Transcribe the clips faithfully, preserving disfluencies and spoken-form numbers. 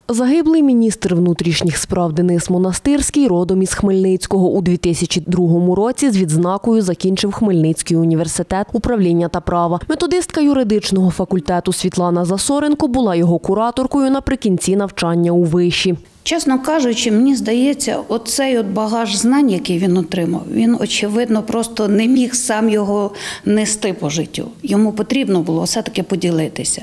Загиблий міністр внутрішніх справ Денис Монастирський родом із Хмельницького. У дві тисячі другому році з відзнакою закінчив Хмельницький університет управління та права. Методистка юридичного факультету Світлана Засоренко була його кураторкою наприкінці навчання у виші. Чесно кажучи, мені здається, оцей от багаж знань, який він отримав, він, очевидно, просто не міг сам його нести по життю. Йому потрібно було все-таки поділитися.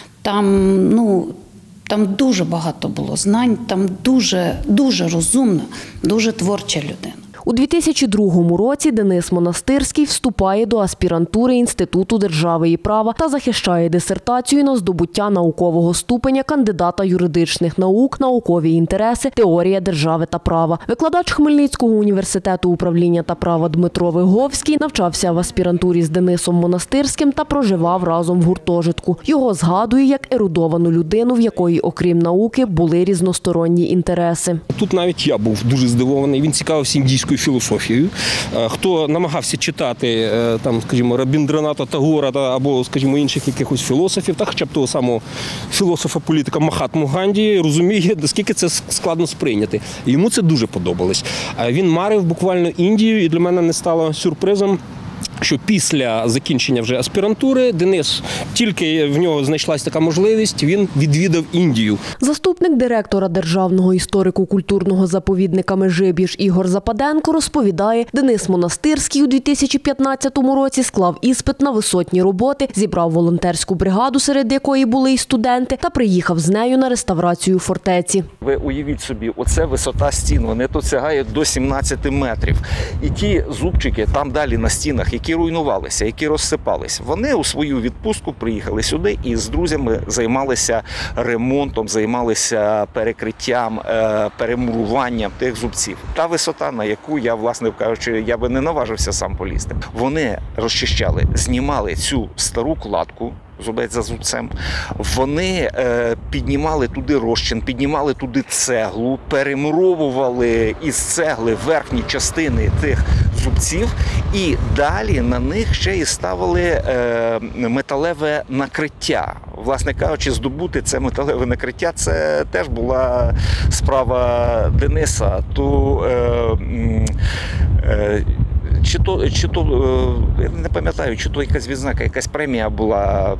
Там, ну, там дуже багато було знань, там дуже, дуже розумна, дуже творча людина. У дві тисячі другому році Денис Монастирський вступає до аспірантури Інституту держави і права та захищає дисертацію на здобуття наукового ступеня кандидата юридичних наук, наукові інтереси, теорія держави та права. Викладач Хмельницького університету управління та права Дмитро Виговський навчався в аспірантурі з Денисом Монастирським та проживав разом в гуртожитку. Його згадує як ерудовану людину, в якої, окрім науки, були різносторонні інтереси. Тут навіть я був дуже здивований. Він цікавився індійською філософією. Хто намагався читати, там, скажімо, Рабіндраната Тагора або, скажімо, інших якихось філософів, та хоча б того самого філософа-політика Махатму Ганді, розуміє, наскільки це складно сприйняти. Йому це дуже подобалось. Він марив буквально Індію, і для мене не стало сюрпризом, що після закінчення вже аспірантури Денис, тільки в нього знайшлась така можливість, він відвідав Індію. Заступник директора Державного історико-культурного заповідника Межибіж Ігор Западенко розповідає, Денис Монастирський у дві тисячі п'ятнадцятому році склав іспит на висотні роботи, зібрав волонтерську бригаду, серед якої були й студенти, та приїхав з нею на реставрацію фортеці. Ви уявіть собі, оце висота стін, вони тут сягають до сімнадцяти метрів. І ті зубчики там далі на стінах, які руйнувалися, які розсипались. Вони у свою відпустку приїхали сюди і з друзями займалися ремонтом, займалися перекриттям, перемуруванням тих зубців. Та висота, на яку я, власне кажучи, я би не наважився сам полізти. Вони розчищали, знімали цю стару кладку, зубець за зубцем. Вони е, піднімали туди розчин, піднімали туди цеглу, перемуровували із цегли верхні частини тих зубців і далі на них ще і ставили е, металеве накриття. Власне кажучи, здобути це металеве накриття – це теж була справа Дениса. То, е, е, Чи то, чи то, я не пам'ятаю, чи то якась відзнака, якась премія була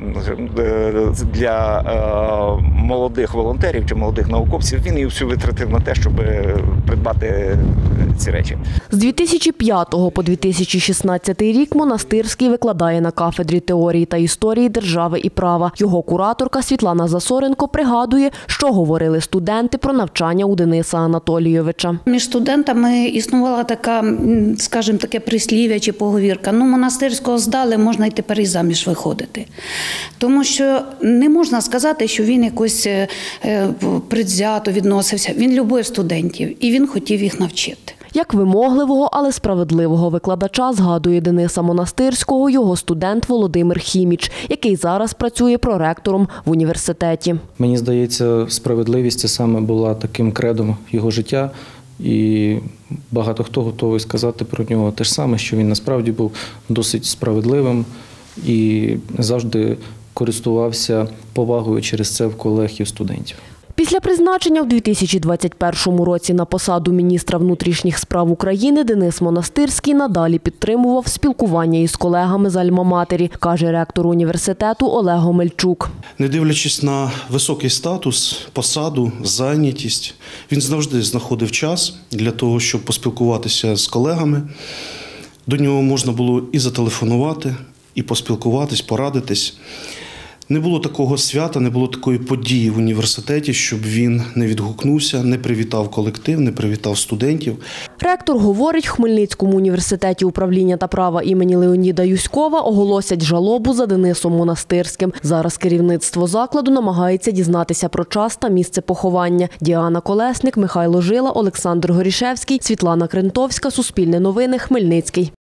для молодих волонтерів чи молодих науковців. Він її всю витратив на те, щоб придбати ці речі. З дві тисячі п'ятого по дві тисячі шістнадцятий рік Монастирський викладає на кафедрі теорії та історії держави і права. Його кураторка Світлана Засоренко пригадує, що говорили студенти про навчання у Дениса Анатолійовича. Між студентами існувала така, скажімо, таке прислів'я чи поговірка. Ну, Монастирського здали, можна й тепер і заміж виходити. Тому що не можна сказати, що він якось предвзято відносився. Він любив студентів і він хотів їх навчити. Як вимогливого, але справедливого викладача згадує Дениса Монастирського його студент Володимир Хіміч, який зараз працює проректором в університеті. Мені здається, справедливість це саме була таким кредом його життя. І багато хто готовий сказати про нього те ж саме, що він насправді був досить справедливим і завжди користувався повагою через це в колег і студентів. Після призначення в дві тисячі двадцять першому році на посаду міністра внутрішніх справ України Денис Монастирський надалі підтримував спілкування із колегами з Альма-Матері, каже ректор університету Олег Омельчук. Не дивлячись на високий статус, посаду, зайнятість, він завжди знаходив час для того, щоб поспілкуватися з колегами. До нього можна було і зателефонувати, і поспілкуватись, порадитись. Не було такого свята, не було такої події в університеті, щоб він не відгукнувся, не привітав колектив, не привітав студентів. Ректор говорить, в Хмельницькому університеті управління та права імені Леоніда Юськова оголосять жалобу за Денисом Монастирським. Зараз керівництво закладу намагається дізнатися про час та місце поховання. Діана Колесник, Михайло Жила, Олександр Горішевський, Світлана Крентовська, Суспільне новини, Хмельницький.